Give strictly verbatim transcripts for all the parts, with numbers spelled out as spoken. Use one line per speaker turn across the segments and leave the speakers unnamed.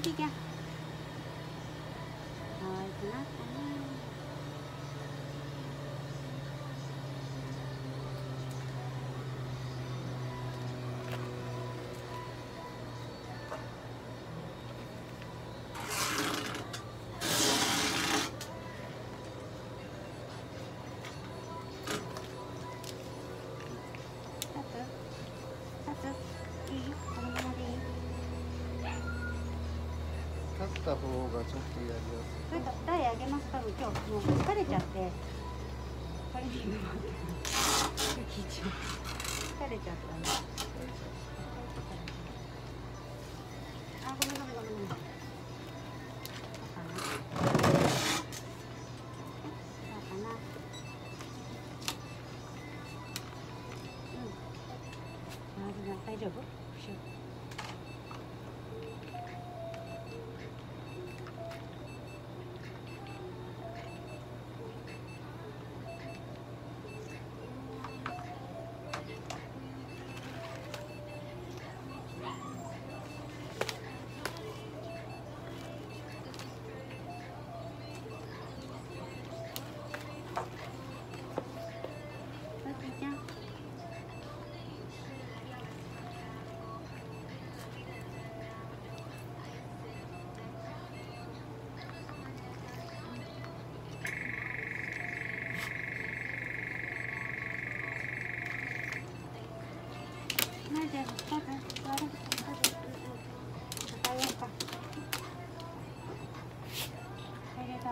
튀겨. 아, 이렇게 나.
立った方がちょっとやりやすい。
それと台上げます。多分今日もう疲れちゃって。トレーニングもあって。疲れちゃったね。あ、ごめんごめんごめんごめん。そうかな。そうかな。うん。あ、大丈夫？じゃあ、まず座る。座る。答えようか。入れた？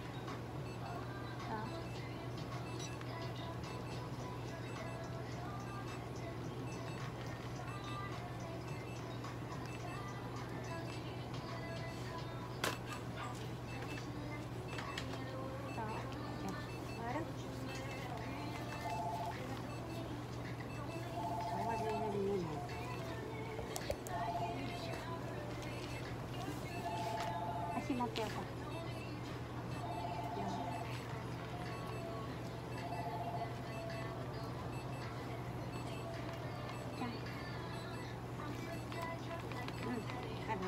足持ってよか。うん、ある。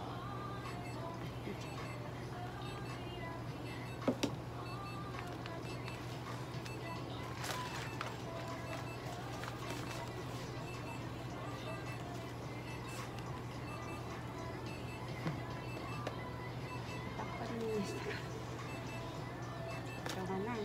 しょうがないね。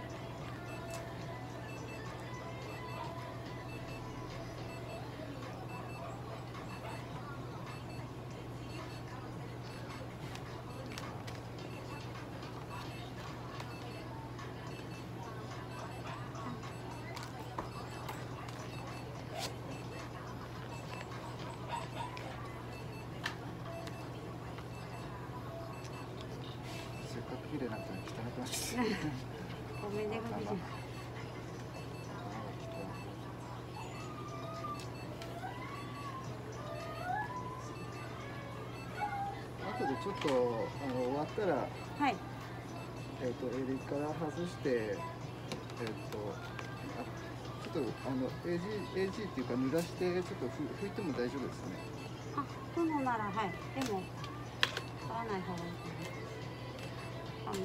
綺麗なったら汚くなって。
ごめんね、ごめんね。
後でちょっとあの終わったら、はい、えっと襟から外して、えっとあちょっとあの エージー エージー っていうか濡らしてちょっとふ拭いても大丈夫ですね。
あ、拭くのならはい。でも洗わない方がいいかな。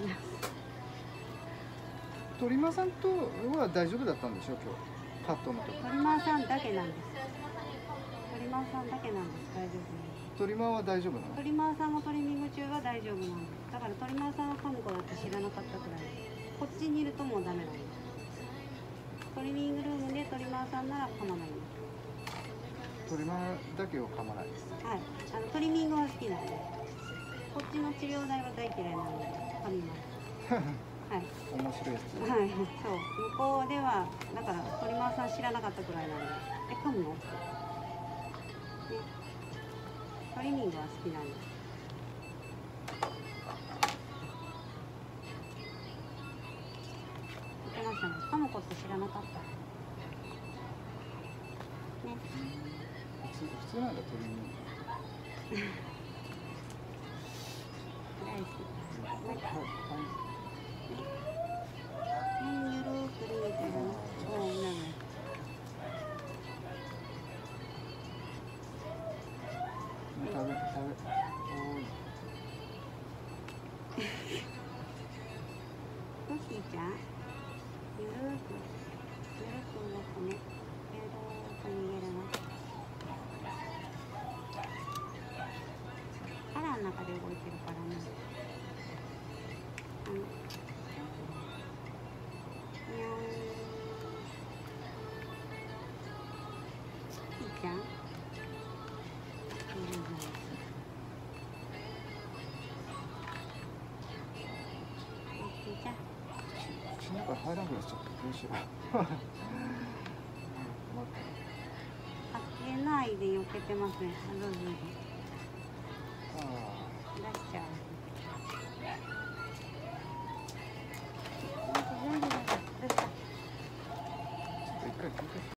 トリマーさんとは大丈夫だったんでしょう、今日カットの時。
トリマーさんだけなんです。トリマーさんだけなんです。大丈夫。
トリマーは大丈夫なの？
トリマーさんもトリミング中は大丈夫なんです。だからトリマーさんは噛む子だって知らなかったくらい。こっちにいるともうダメなんです。トリミングルームでトリマーさんなら噛まないんです。
トリマーだけを噛まないです。
はい。あのトリミングは好きなんで。こっちの治療代は大嫌いなので噛みます。はい。
面白いですね。
はい、そう、向こうでは、だから、トリマーさん知らなかったくらいなんで。え、噛むの。ね。トリミングは好きなんで。言ってましたね。噛むこと知らなかった。ね。
普通、普通なんだ、トリミング。
大好き。
はい。はい。
ゆるーく入れてるの。おお、なる。
食べ、食べ。
ちゃん、ゆるーくゆるく動くね。ゆるーく逃げるの。腹の中で動いてるからね。うん、にゃーん。いいちゃん、ゆるーくじゃ
口の中入らなくなっちゃった。どうしよう。
開けないで避けてますね。あ、どうぞどうぞ。
ああ。
出しちゃう。